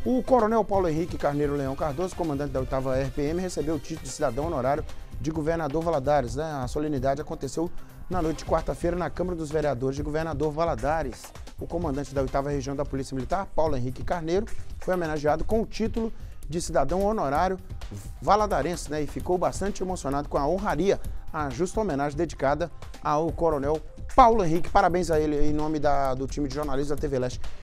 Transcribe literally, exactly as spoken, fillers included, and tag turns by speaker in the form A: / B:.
A: O coronel Paulo Henrique Carneiro Leão Cardoso, comandante da oitava R P M, recebeu o título de cidadão honorário de governador Valadares, né? A solenidade aconteceu na noite de quarta-feira na Câmara dos Vereadores de Governador Valadares. O comandante da oitava Região da Polícia Militar, Paulo Henrique Carneiro, foi homenageado com o título de cidadão honorário valadarense, né? E ficou bastante emocionado com a honraria, a justa homenagem dedicada ao coronel Paulo Henrique. Parabéns a ele em nome da, do time de jornalismo da T V Leste.